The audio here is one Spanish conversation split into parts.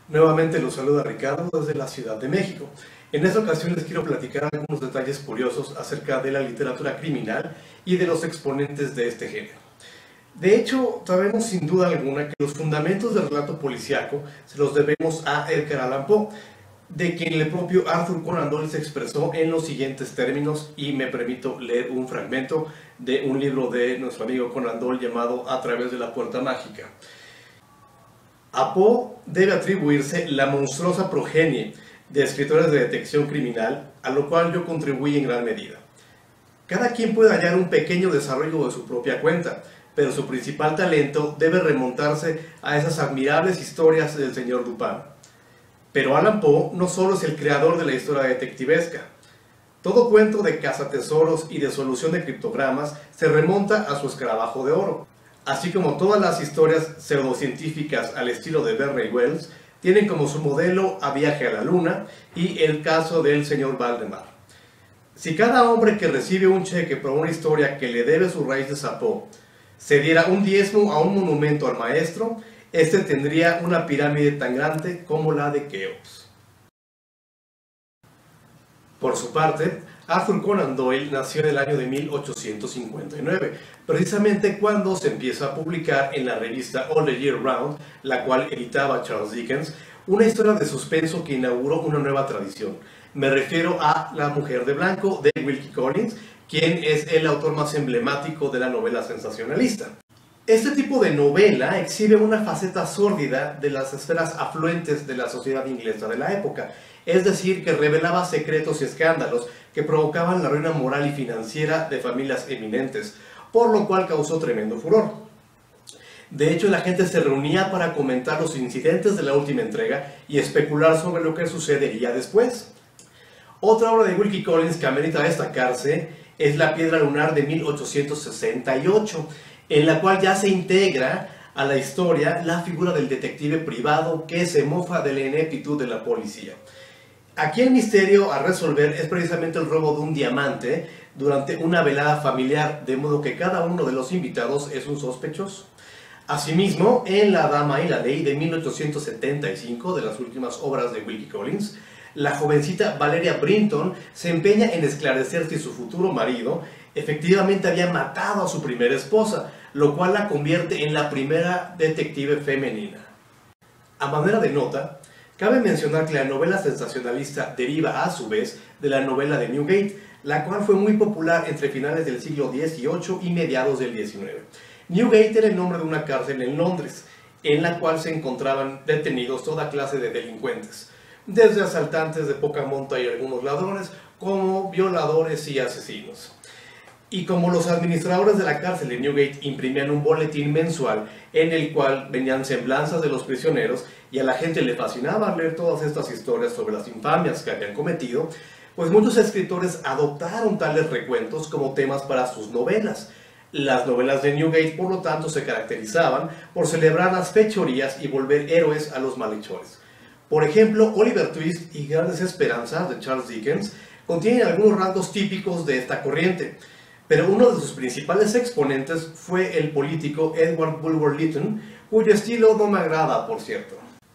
Nuevamente los saluda Ricardo desde la Ciudad de México. En esta ocasión les quiero platicar algunos detalles curiosos acerca de la literatura criminal y de los exponentes de este género. De hecho, sabemos sin duda alguna que los fundamentos del relato policíaco se los debemos a Edgar Allan Poe, de quien el propio Arthur Conan Doyle se expresó en los siguientes términos, y me permito leer un fragmento de un libro de nuestro amigo Conan Doyle llamado A través de la puerta mágica. A Poe debe atribuirse la monstruosa progenie de escritores de detección criminal, a lo cual yo contribuí en gran medida. Cada quien puede hallar un pequeño desarrollo de su propia cuenta, pero su principal talento debe remontarse a esas admirables historias del señor Dupin. Pero Allan Poe no solo es el creador de la historia detectivesca. Todo cuento de cazatesoros y de solución de criptogramas se remonta a su escarabajo de oro, así como todas las historias pseudocientíficas al estilo de Barry Wells tienen como su modelo A Viaje a la Luna y El caso del señor Valdemar. Si cada hombre que recibe un cheque por una historia que le debe sus raíces a Poe se diera un diezmo a un monumento al maestro, este tendría una pirámide tan grande como la de Keops. Por su parte, Arthur Conan Doyle nació en el año de 1859, precisamente cuando se empieza a publicar en la revista All the Year Round, la cual editaba Charles Dickens, una historia de suspenso que inauguró una nueva tradición. Me refiero a La mujer de blanco de Wilkie Collins, quien es el autor más emblemático de la novela sensacionalista. Este tipo de novela exhibe una faceta sórdida de las esferas afluentes de la sociedad inglesa de la época, es decir, que revelaba secretos y escándalos que provocaban la ruina moral y financiera de familias eminentes, por lo cual causó tremendo furor. De hecho, la gente se reunía para comentar los incidentes de la última entrega y especular sobre lo que sucedería después. Otra obra de Wilkie Collins que amerita destacarse es La piedra lunar de 1868, en la cual ya se integra a la historia la figura del detective privado que se mofa de la ineptitud de la policía. Aquí el misterio a resolver es precisamente el robo de un diamante durante una velada familiar, de modo que cada uno de los invitados es un sospechoso. Asimismo, en La dama y la ley de 1875, de las últimas obras de Wilkie Collins, la jovencita Valeria Brinton se empeña en esclarecer si su futuro marido efectivamente había matado a su primera esposa, lo cual la convierte en la primera detective femenina. A manera de nota, cabe mencionar que la novela sensacionalista deriva a su vez de la novela de Newgate, la cual fue muy popular entre finales del siglo XVIII y mediados del XIX. Newgate era el nombre de una cárcel en Londres, en la cual se encontraban detenidos toda clase de delincuentes, desde asaltantes de poca monta y algunos ladrones, como violadores y asesinos. Y como los administradores de la cárcel de Newgate imprimían un boletín mensual en el cual venían semblanzas de los prisioneros y a la gente le fascinaba leer todas estas historias sobre las infamias que habían cometido, pues muchos escritores adoptaron tales recuentos como temas para sus novelas. Las novelas de Newgate, por lo tanto, se caracterizaban por celebrar las fechorías y volver héroes a los malhechores. Por ejemplo, Oliver Twist y Grandes Esperanzas de Charles Dickens contienen algunos rasgos típicos de esta corriente, pero uno de sus principales exponentes fue el político Edward Bulwer Lytton, cuyo estilo no me agrada, por cierto.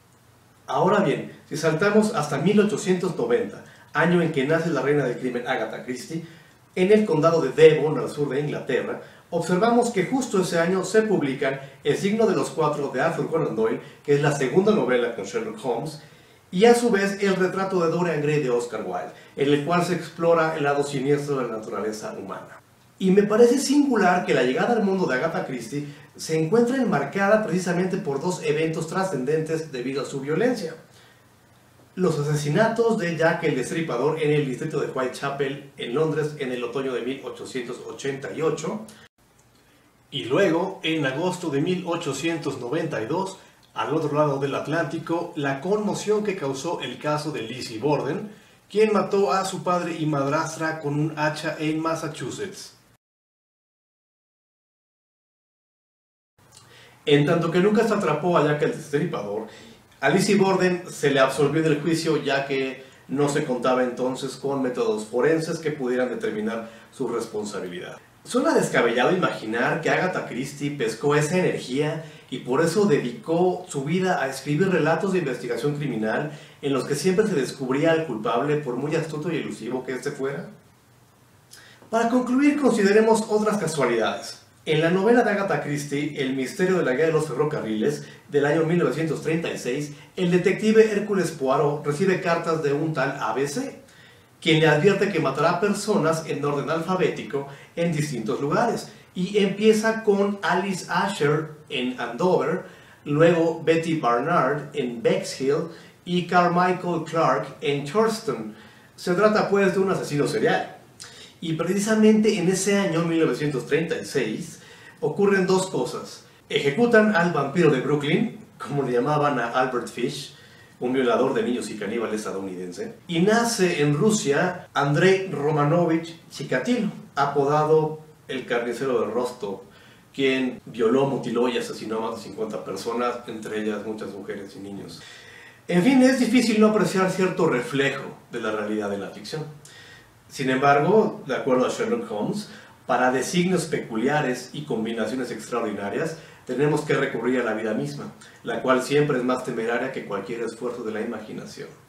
Ahora bien, si saltamos hasta 1890, año en que nace la reina del crimen Agatha Christie, en el condado de Devon, al sur de Inglaterra, observamos que justo ese año se publican El signo de los cuatro de Arthur Conan Doyle, que es la segunda novela con Sherlock Holmes, y a su vez El retrato de Dorian Gray de Oscar Wilde, en el cual se explora el lado siniestro de la naturaleza humana. Y me parece singular que la llegada al mundo de Agatha Christie se encuentra enmarcada precisamente por dos eventos trascendentes debido a su violencia. Los asesinatos de Jack el Destripador en el distrito de Whitechapel, en Londres, en el otoño de 1888, y luego, en agosto de 1892, al otro lado del Atlántico, la conmoción que causó el caso de Lizzie Borden, quien mató a su padre y madrastra con un hacha en Massachusetts. En tanto que nunca se atrapó a Jack el Destripador, a Lizzie Borden se le absolvió del juicio, ya que no se contaba entonces con métodos forenses que pudieran determinar su responsabilidad. Suena descabellado imaginar que Agatha Christie pescó esa energía y por eso dedicó su vida a escribir relatos de investigación criminal en los que siempre se descubría al culpable por muy astuto y elusivo que éste fuera. Para concluir, consideremos otras casualidades. En la novela de Agatha Christie, El misterio de la guía de los ferrocarriles, del año 1936, el detective Hércules Poirot recibe cartas de un tal ABC, quien le advierte que matará personas en orden alfabético en distintos lugares. Y empieza con Alice Asher en Andover, luego Betty Barnard en Bexhill y Carmichael Clark en Charleston. Se trata pues de un asesino serial. Y precisamente en ese año, 1936, ocurren dos cosas. Ejecutan al vampiro de Brooklyn, como le llamaban a Albert Fish, un violador de niños y caníbal estadounidense. Y nace en Rusia Andrei Romanovich Chikatilo, apodado el carnicero de Rostov, quien violó, mutiló y asesinó a más de 50 personas, entre ellas muchas mujeres y niños. En fin, es difícil no apreciar cierto reflejo de la realidad de la ficción. Sin embargo, de acuerdo a Sherlock Holmes, para designios peculiares y combinaciones extraordinarias, tenemos que recurrir a la vida misma, la cual siempre es más temeraria que cualquier esfuerzo de la imaginación.